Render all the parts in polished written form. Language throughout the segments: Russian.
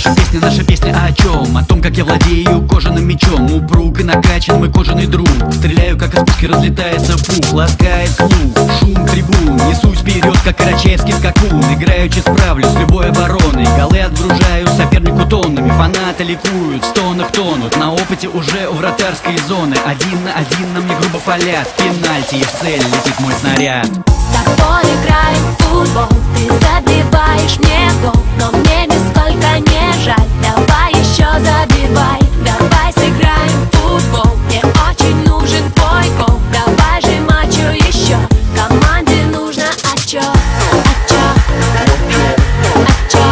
наша песня о чем? О том, как я владею кожаным мечом. Упруг и накачан мой кожаный друг. Стреляю, как из пушки разлетается пух. Ласкает слух, шум трибун. Несусь вперед, как карачаевский скакун. Играючи справлюсь с любой обороной. Голы отгружаю сопернику тоннами. Фанаты ликуют, в стонах тонут. На опыте уже у вратарской зоны. 1 на 1 на мне грубо фалят. Пенальти и в цель летит мой снаряд. С тобой играем в футбол, ты забиваешь мне гол, но мне нисколько не жаль. Давай еще забивай, давай сыграем в футбол. Мне очень нужен твой гол, давай же матчу еще. Команде нужно очко, очко, очко,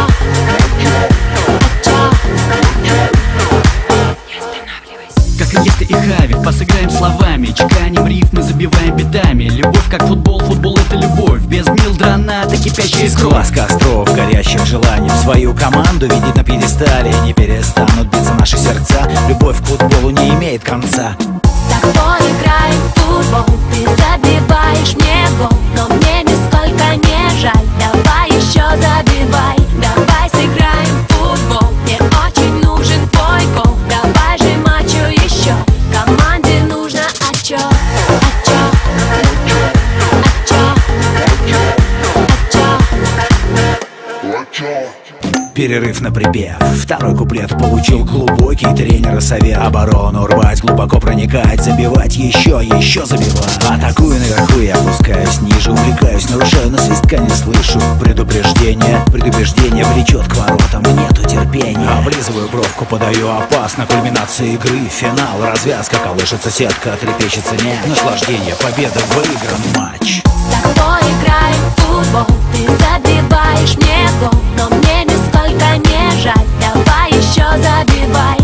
очко. Не останавливайся. Как Иньеста и Хави, посыграем словами. Чеканим рифмы, забиваем битами. Любовь как футбол, футбол это любовь. Без Милдрона-то кипящая Из кровь. глаз костров, горящих желанием свою команду видеть на пьедестале. Не перестанут биться наши сердца. Любовь к футболу не имеет конца. С тобой играем в футбол, ты забиваешь мне гол, но мне нисколько не жаль. Давай еще забивай, давай сыграем в футбол. Мне очень нужен твой гол, давай же матчу еще. Команде нужно очко, очко, очко, очко. Перерыв на припев. Второй куплет получил глубокий тренера совет. Оборону рвать, глубоко проникать, забивать, еще забивать. Атакую наверху и опускаюсь ниже, увлекаюсь, нарушаю, но свистка не слышу. Предупреждение влечет к воротам, нету терпения. Облизываю бровку, подаю опасно. Кульминация игры, финал, развязка. Колышется сетка, трепещется мяч. Наслаждение, победа, выигран матч. С тобой играем в футбол, ты забиваешь мне гол, но мне нисколько не жаль. Давай еще забивай,